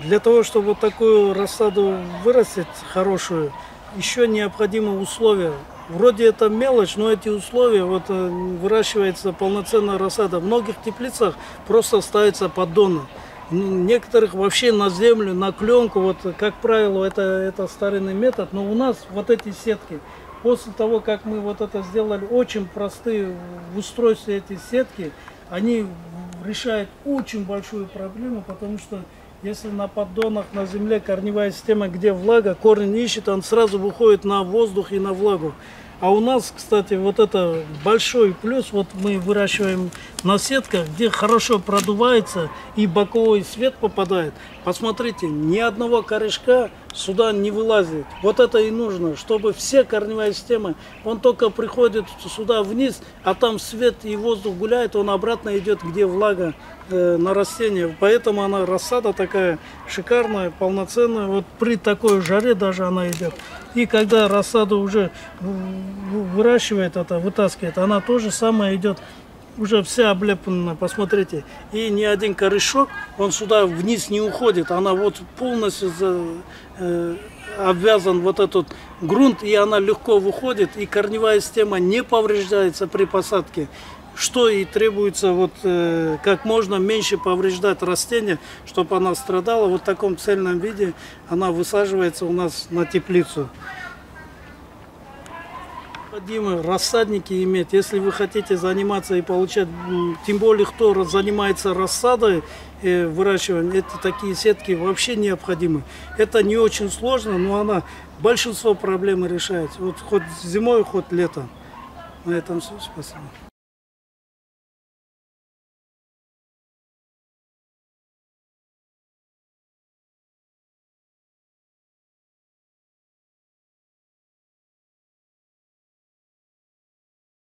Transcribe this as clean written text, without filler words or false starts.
Для того, чтобы вот такую рассаду вырастить хорошую, еще необходимы условия. Вроде это мелочь, но эти условия, вот выращивается полноценная рассада. В многих теплицах просто ставится поддоны. Некоторых вообще на землю, на кленку, вот как правило, это старинный метод. Но у нас вот эти сетки, после того, как мы вот это сделали, очень простые в устройстве эти сетки, они решают очень большую проблему, потому что если на поддонах, на земле корневая система, где влага, корень ищет, он сразу выходит на воздух и на влагу. А у нас, кстати, вот это большой плюс, вот мы выращиваем на сетках, где хорошо продувается и боковой свет попадает. Посмотрите, ни одного корешка сюда не вылазит. Вот это и нужно, чтобы все корневая система, он только приходит сюда вниз, а там свет и воздух гуляет, он обратно идет, где влага на растение. Поэтому она рассада такая шикарная, полноценная. Вот при такой жаре даже она идет. И когда рассаду уже выращивает, это вытаскивает, она тоже самое идет. Уже вся облеплена, посмотрите. И ни один корешок, он сюда вниз не уходит. Она вот полностью обвязан вот этот грунт, и она легко выходит. И корневая система не повреждается при посадке. Что и требуется, вот как можно меньше повреждать растение, чтобы она страдала. Вот в таком цельном виде она высаживается у нас на теплицу. Необходимо рассадники иметь, если вы хотите заниматься и получать, тем более кто занимается рассадой, выращиванием, это такие сетки вообще необходимы. Это не очень сложно, но она большинство проблем решает, вот хоть зимой, хоть летом. На этом все, спасибо.